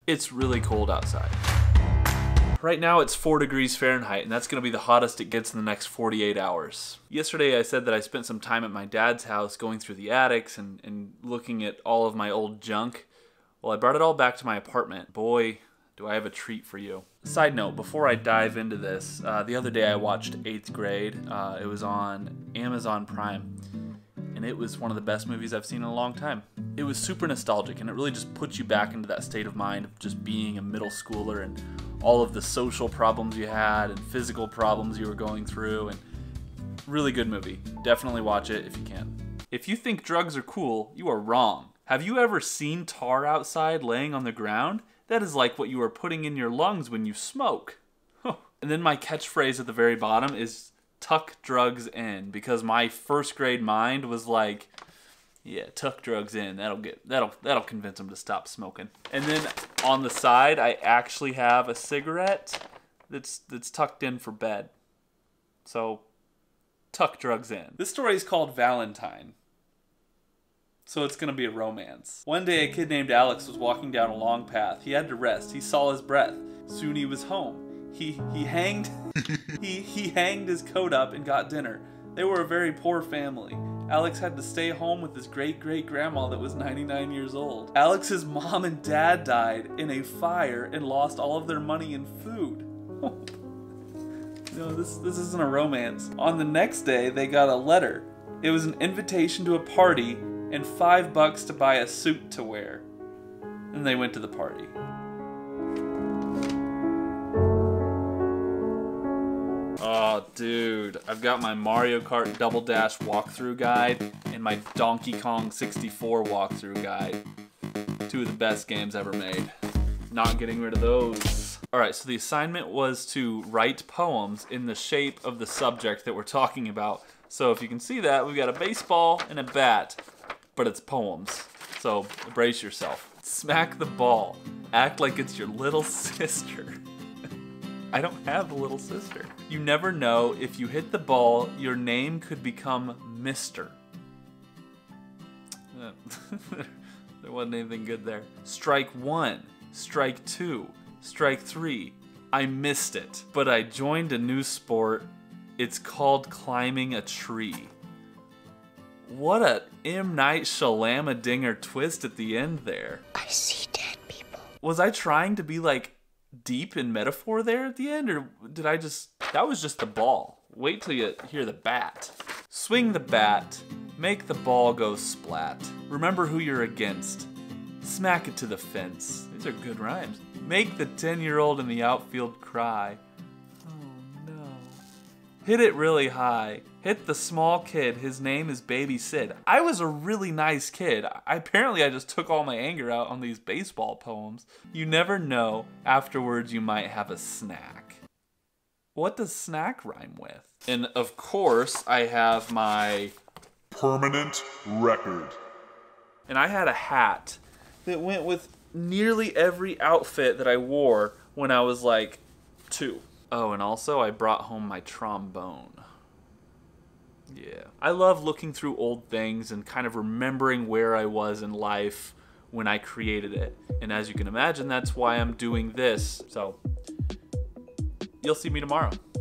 It's really cold outside. Right now it's 4 degrees Fahrenheit, and that's gonna be the hottest it gets in the next 48 hours. Yesterday I said that I spent some time at my dad's house going through the attics and looking at all of my old junk. Well, I brought it all back to my apartment. Boy, do I have a treat for you. Side note, before I dive into this, the other day I watched 8th Grade. It was on Amazon Prime, and it was one of the best movies I've seen in a long time. It was super nostalgic, and it really just puts you back into that state of mind of just being a middle schooler and all of the social problems you had and physical problems you were going through, and really good movie. Definitely watch it if you can. If you think drugs are cool, you are wrong. Have you ever seen tar outside laying on the ground? That is like what you are putting in your lungs when you smoke. And then my catchphrase at the very bottom is tuck drugs in, because my 1st grade mind was like, yeah, tuck drugs in. That'll convince them to stop smoking. And then on the side, I actually have a cigarette that's tucked in for bed. So, tuck drugs in. This story is called Valentine. So it's gonna be a romance. One day a kid named Alex was walking down a long path. He had to rest. He saw his breath. Soon he was home. He hanged he hanged his coat up and got dinner. They were a very poor family. Alex had to stay home with his great-great-grandma that was 99 years old. Alex's mom and dad died in a fire and lost all of their money and food. No, this isn't a romance. On the next day, they got a letter. It was an invitation to a party and $5 to buy a suit to wear. And they went to the party. Oh, dude, I've got my Mario Kart Double Dash walkthrough guide and my Donkey Kong 64 walkthrough guide. 2 of the best games ever made. Not getting rid of those. Alright, so the assignment was to write poems in the shape of the subject that we're talking about. So if you can see that, we've got a baseball and a bat, but it's poems. So brace yourself. Smack the ball. Act like it's your little sister. I don't have a little sister. You never know, if you hit the ball, your name could become Mr. There wasn't anything good there. Strike 1, strike 2, strike 3. I missed it, but I joined a new sport. It's called climbing a tree. What a M. Night Shyamalan twist at the end there. I see dead people. Was I trying to be like deep in metaphor there at the end, or did I just... That was just the ball. Wait till you hear the bat. Swing the bat, make the ball go splat. Remember who you're against. Smack it to the fence. These are good rhymes. Make the 10-year-old in the outfield cry. Oh no. Hit it really high. Hit the small kid, his name is Baby Sid. I was a really nice kid. Apparently I just took all my anger out on these baseball poems. You never know, afterwards you might have a snack. What does snack rhyme with? And of course I have my permanent record. And I had a hat that went with nearly every outfit that I wore when I was like 2. Oh, and also I brought home my trombone. Yeah. I love looking through old things and kind of remembering where I was in life when I created it. And as you can imagine, that's why I'm doing this. So, you'll see me tomorrow.